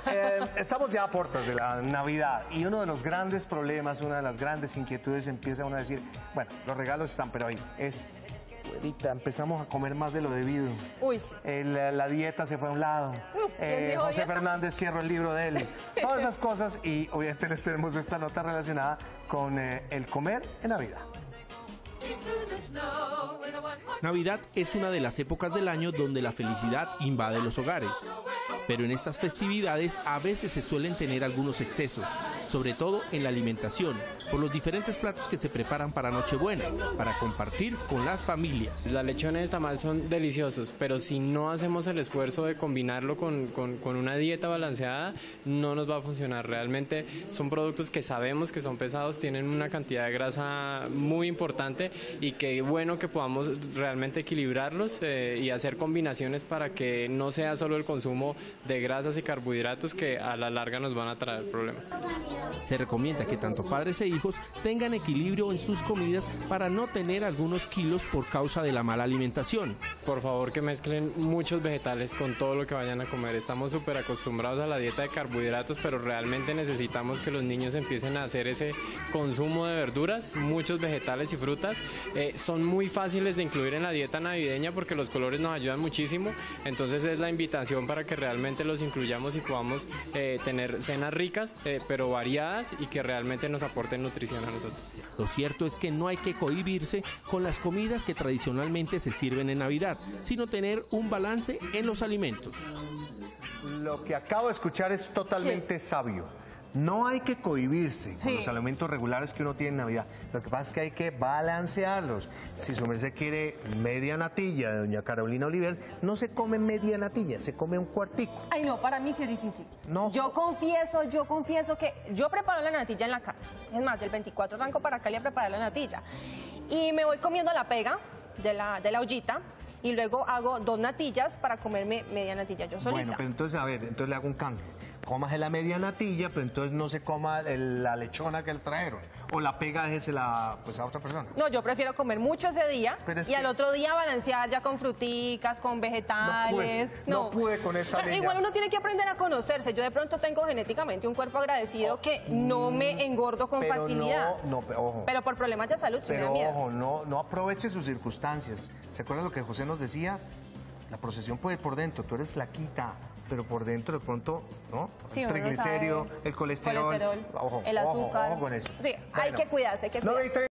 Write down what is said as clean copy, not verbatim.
Estamos ya a puertas de la Navidad y uno de los grandes problemas, una de las grandes inquietudes, empieza uno a decir, bueno, los regalos están, pero ahí es, ahorita empezamos a comer más de lo debido. Uy, sí. La dieta se fue a un lado. José Fernández cierra el libro de él. Todas esas cosas y obviamente les tenemos esta nota relacionada con el comer en Navidad. Navidad es una de las épocas del año donde la felicidad invade los hogares. Pero en estas festividades a veces se suelen tener algunos excesos, sobre todo en la alimentación, por los diferentes platos que se preparan para Nochebuena, para compartir con las familias. La lechona y el tamal son deliciosos, pero si no hacemos el esfuerzo de combinarlo con una dieta balanceada, no nos va a funcionar. Realmente son productos que sabemos que son pesados, tienen una cantidad de grasa muy importante y que bueno que podamos realmente equilibrarlos y hacer combinaciones para que no sea solo el consumo de grasas y carbohidratos que a la larga nos van a traer problemas. Se recomienda que tanto padres e hijos tengan equilibrio en sus comidas para no tener algunos kilos por causa de la mala alimentación. Por favor, que mezclen muchos vegetales con todo lo que vayan a comer. Estamos súper acostumbrados a la dieta de carbohidratos, pero realmente necesitamos que los niños empiecen a hacer ese consumo de verduras, muchos vegetales y frutas. Son muy fáciles de incluir en la dieta navideña porque los colores nos ayudan muchísimo. Entonces es la invitación para que realmente los incluyamos y podamos tener cenas ricas, pero variadas y que realmente nos aporten nutrición a nosotros. Lo cierto es que no hay que cohibirse con las comidas que tradicionalmente se sirven en Navidad, sino tener un balance en los alimentos. Lo que acabo de escuchar es totalmente sabio. No hay que cohibirse con los alimentos regulares que uno tiene en Navidad. Lo que pasa es que hay que balancearlos. Si su merced quiere media natilla de doña Carolina Oliver, no se come media natilla, se come un cuartico. Ay, no, para mí sí es difícil. No. Yo confieso que yo preparo la natilla en la casa. Es más, del 24 arranco para Cali a preparar la natilla. Y me voy comiendo la pega de la ollita. Y luego hago 2 natillas para comerme media natilla yo solita. Bueno, pero entonces, a ver, entonces le hago un cambio. Comas la media natilla, pero entonces no se coma la lechona que le trajeron. O la pega, déjesela pues a otra persona. No, yo prefiero comer mucho ese día y al otro día balancear ya con fruticas, con vegetales. No pude con esta niña. Igual uno tiene que aprender a conocerse. Yo de pronto tengo genéticamente un cuerpo agradecido que no me engordo con facilidad. Ojo. Pero por problemas de salud sí me da miedo. Ojo, no aproveche sus circunstancias. ¿Se acuerdan lo que José nos decía? La procesión puede ir por dentro, tú eres flaquita, pero por dentro de pronto, ¿no? Sí, el triglicérido, el colesterol. El azúcar. Ojo con eso. Sí, hay que cuidarse, hay que cuidarse.